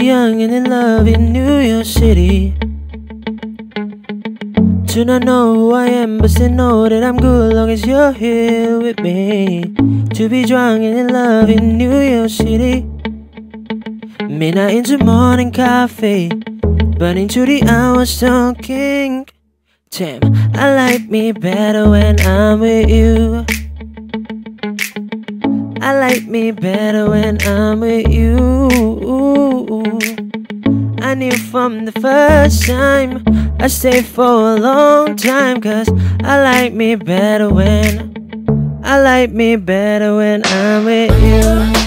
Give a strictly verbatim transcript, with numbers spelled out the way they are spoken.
young and in love in New York City. To not know who I am, but still know that I'm good long as you're here with me. To be drunk and in love in New York City. Midnight into morning coffee, but into the hours talking. Damn, I like me better when I'm with you. I like me better when I'm with you. I knew from the first time I stayed for a long time, cause I like me better when I like me better when I'm with you.